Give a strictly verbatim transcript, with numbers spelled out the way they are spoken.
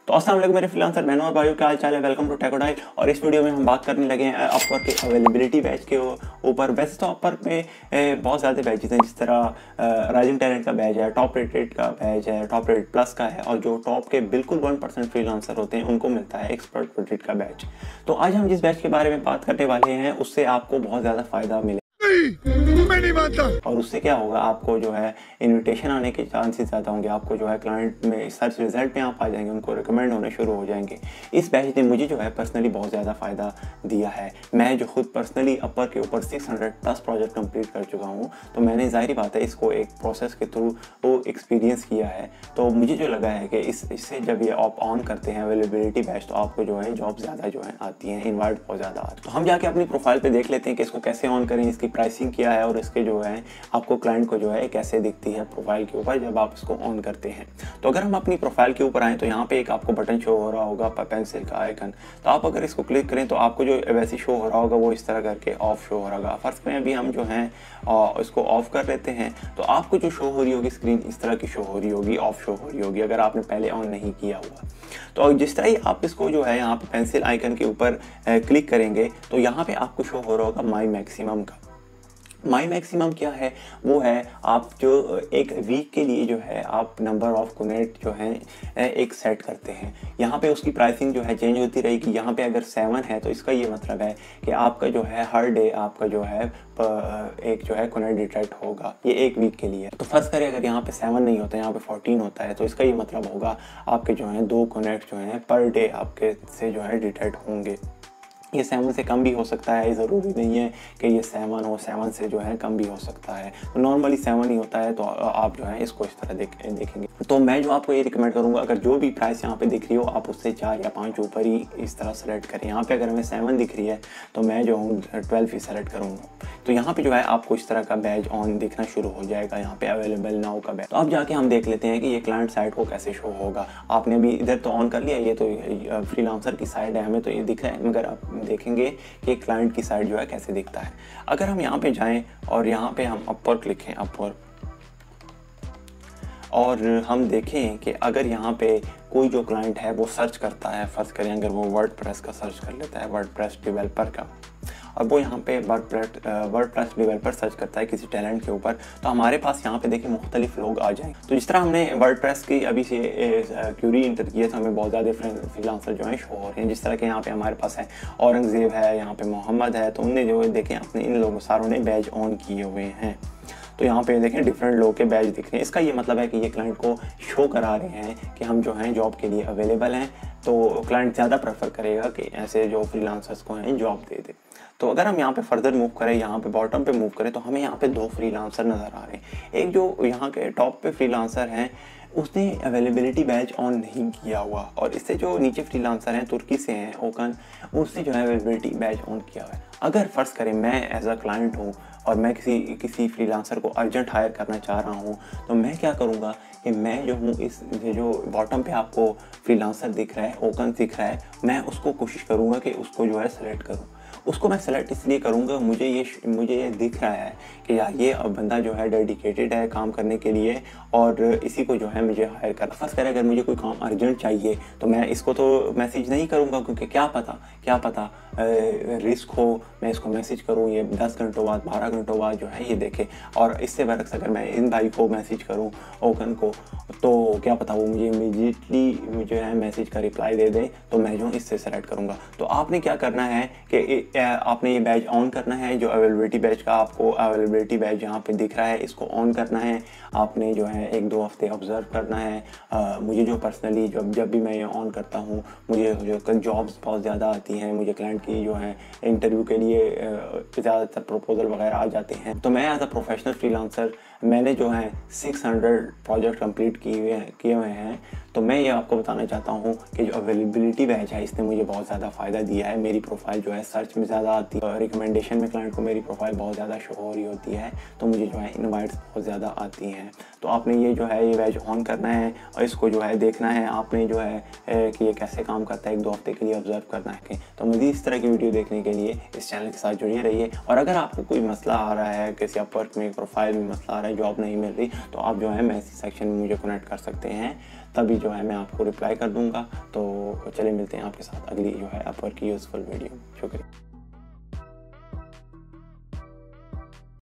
तो अस्सलाम वालेकुम मेरे फ्रीलांसर बहनों और भाइयों, क्या हाल चाल है। Welcome to Techodile. और इस वीडियो में हम बात करने लगे हैं अपवर्क के अवेलेबिलिटी बैच के ऊपर। वैसे तो अपवर्क में बहुत ज़्यादा बैचेज हैं, जिस तरह राइजिंग टैलेंट का बैच है, टॉप रेटेड का बैच है, टॉप रेटेड प्लस का है, और जो टॉप के बिल्कुल वन परसेंट फ्रीलांसर होते हैं उनको मिलता है एक्सपर्ट रेटेड का बैच। तो आज हम जिस बैच के बारे में बात करने वाले हैं उससे आपको बहुत ज़्यादा फ़ायदा मिलेगा। मैं नहीं मानता। और उससे क्या होगा, आपको जो है इनविटेशन आने के चांसेस ज़्यादा होंगे। आपको जो है क्लाइंट में सर्च रिजल्ट में आप आ जाएंगे, उनको रिकमेंड होने शुरू हो जाएंगे। इस बैच ने मुझे जो है पर्सनली बहुत ज़्यादा फ़ायदा दिया है। मैं जो खुद पर्सनली अपवर्क के ऊपर six hundred plus project complete कर चुका हूँ, तो मैंने ज़ाहिर बात है इसको एक प्रोसेस के थ्रू वो एक्सपीरियंस किया है। तो मुझे जो लगा है कि इस इससे जब ये आप ऑन करते हैं अवेलेबिलिटी बैच, तो आपको जो है जॉब ज़्यादा जो है आती हैं, इन्वाइट बहुत ज़्यादा आती है। तो हम जाके अपनी प्रोफाइल पर देख लेते हैं कि इसको कैसे ऑन करें, इसकी प्राइसिंग क्या है, और इसके जो है आपको क्लाइंट को जो है कैसे दिखती है प्रोफाइल के ऊपर जब आप इसको ऑन करते हैं। तो अगर हम अपनी प्रोफाइल के ऊपर आएँ तो यहाँ पे एक आपको बटन शो हो रहा होगा पेंसिल का आइकन। तो आप अगर इसको क्लिक करें तो आपको जो वैसे शो हो रहा होगा वो इस तरह करके ऑफ शो हो रहा होगा। फर्स्ट में अभी हम जो है इसको ऑफ कर लेते हैं, तो आपको जो शो हो रही होगी स्क्रीन इस तरह की शो हो रही होगी, ऑफ शो हो रही होगी अगर आपने पहले ऑन नहीं किया हुआ। तो जिस तरह ही आप इसको जो है यहाँ पे पेंसिल आइकन के ऊपर क्लिक करेंगे तो यहाँ पे आपको शो हो रहा होगा माई मैक्सिमम का। माई मैक्सिमम क्या है, वो है आप जो एक वीक के लिए जो है आप नंबर ऑफ कनेक्ट जो है एक सेट करते हैं। यहाँ पे उसकी प्राइसिंग जो है चेंज होती रहेगी। यहाँ पे अगर सेवन है तो इसका ये मतलब है कि आपका जो है हर डे आपका जो है एक जो है कनेक्ट डिटेक्ट होगा, ये एक वीक के लिए। तो फर्स्ट करें अगर यहाँ पे सेवन नहीं होता, यहाँ पे फोर्टीन होता है, तो इसका ये मतलब होगा आपके जो है दो कनेक्ट जो हैं पर डे आपके से जो है डिटेक्ट होंगे। ये सेवन से कम भी हो सकता है, ज़रूरी नहीं है कि ये सेवन हो, सेवन से जो है कम भी हो सकता है। तो नॉर्मली सेवन ही होता है, तो आप जो है इसको इस तरह देख देखेंगे। तो मैं जो आपको ये रिकमेंड करूँगा, अगर जो भी प्राइस यहाँ पे दिख रही हो आप उससे चार या पाँच ऊपर ही इस तरह सेलेक्ट करें। यहाँ पे अगर हमें सेवन दिख रही है तो मैं जो हूँ ट्वेल्व ही सेलेक्ट करूँगा। तो यहाँ पे जो है आपको इस तरह का बैच ऑन दिखना शुरू हो जाएगा, यहाँ पे अवेलेबल नाउ का बैच। तो अब जाके हम देख लेते हैं कि ये क्लाइंट साइड को कैसे शो होगा। आपने अभी इधर तो ऑन कर लिया, ये तो फ्रीलांसर की साइड है, हमें तो ये दिख रहा है, मगर आप देखेंगे कि क्लाइंट की साइड जो है कैसे दिखता है। अगर हम यहाँ पे जाएं और यहाँ पे हम अपवर्क लिखें, अपवर्क, और हम देखें कि अगर यहाँ पे कोई जो क्लाइंट है वो सर्च करता है, फर्ज करें अगर वो वर्डप्रेस का सर्च कर लेता है, वर्डप्रेस डेवलपर का, और वो यहाँ पे वर्डप्रेस वर्डप्रेस डेवलपर सर्च करता है किसी टैलेंट के ऊपर, तो हमारे पास यहाँ पे देखिए मुख्तलिफ लोग आ जाएंगे। तो जिस तरह हमने वर्डप्रेस की अभी से क्यूरी इंटर किया तो हमें बहुत ज़्यादा फ्रीलांसर जो है शो हो रहे हैं। जिस तरह के यहाँ पे हमारे पास है औरंगज़ेब है, यहाँ पे मोहम्मद है, तो उनने जो देखें अपने इन लोगों सारों ने बैच ऑन किए हुए हैं। तो यहाँ पे देखें डिफरेंट लोग के बैच दिख रहे हैं। इसका ये मतलब है कि ये क्लाइंट को शो करा रहे हैं कि हम जो हैं जॉब के लिए अवेलेबल हैं। तो क्लाइंट ज़्यादा प्रेफर करेगा कि ऐसे जो फ्रीलांसर्स को हैं जॉब दे दे। तो अगर हम यहाँ पे फर्दर मूव करें, यहाँ पे बॉटम पे मूव करें, तो हमें यहाँ पे दो फ्रीलांसर नज़र आ रहे हैं। एक जो यहाँ के टॉप पे फ्रीलांसर हैं उसने अवेलेबिलिटी बैच ऑन नहीं किया हुआ, और इससे जो नीचे फ्रीलांसर हैं तुर्की से हैं ओकन, उसने जो है अवेलेबिलिटी बैच ऑन किया हुआ है। अगर फ़र्ज़ करें मैं एज अ क्लाइंट हूँ और मैं किसी किसी फ्रीलांसर को अर्जेंट हायर करना चाह रहा हूँ, तो मैं क्या करूँगा कि मैं जो हूँ इस जो बॉटम पे आपको फ्रीलांसर दिख रहा है, ओकन दिख रहा है, मैं उसको कोशिश करूँगा कि उसको जो है सेलेक्ट करूँ। उसको मैं सेलेक्ट इसलिए करूँगा, मुझे ये मुझे ये दिख रहा है कि यार ये बंदा जो है डेडिकेटेड है काम करने के लिए, और इसी को जो है मुझे हायर करना। फर्स्ट करें अगर मुझे कोई काम अर्जेंट चाहिए तो मैं इसको तो मैसेज नहीं करूँगा, क्योंकि क्या पता क्या पता रिस्क हो मैं इसको मैसेज करूँ, ये दस घंटों बाद बारह घंटों बाद जो है ये देखे। और इससे बरक्स अगर मैं इन भाई को मैसेज करूँ ओकन को, तो क्या पता वो मुझे इमीडिएटली मुझे है मैसेज का रिप्लाई दे दे, तो मैं जो इससे सेलेक्ट करूँगा। तो आपने क्या करना है कि आपने ये बैच ऑन करना है, जो अवेलेबिलिटी बैच का आपको अवेलेबिलिटी बैच यहाँ पे दिख रहा है इसको ऑन करना है। आपने जो है एक दो हफ्ते ऑब्जर्व करना है। आ, मुझे जो पर्सनली जब जब भी मैं ये ऑन करता हूँ मुझे जो जॉब्स बहुत ज़्यादा आती हैं, मुझे क्लाइंट की जो है इंटरव्यू के लिए ज़्यादातर प्रपोजल वगैरह आ जाते हैं। तो मैं एज अ प्रोफेशनल फ्रीलांसर मैंने जो है सिक्स हंड्रेड प्रोजेक्ट कंप्लीट किए हुए किए हुए हैं। तो मैं ये आपको बताना चाहता हूँ कि जो अवेलेबिलिटी बैच है इसने मुझे बहुत ज़्यादा फ़ायदा दिया है। मेरी प्रोफाइल जो है सर्च में ज़्यादा आती है, रिकमेंडेशन में क्लाइंट को मेरी प्रोफाइल बहुत ज़्यादा शो हो रही होती है, तो मुझे जो है इनवाइट्स बहुत ज़्यादा आती हैं। तो आपने ये जो है ये बैच ऑन करना है और इसको जो है देखना है आपने जो है कि ये कैसे काम करता है, एक दो हफ्ते के लिए ऑब्जर्व करना है। तो मज़ीद इस तरह की वीडियो देखने के लिए इस चैनल के साथ जुड़े रहिए। और अगर आपको कोई मसला आ रहा है, किसी अपवर्क में प्रोफाइल में मसला आ रहा है, जॉब नहीं मिल रही, तो आप जो है मैसेज सेक्शन में मुझे कनेक्ट कर सकते हैं, तभी जो जो है मैं आपको रिप्लाई कर दूंगा। तो चलिए मिलते हैं आपके साथ अगली जो है अपवर्क की यूज़फुल वीडियो। शुक्रिया।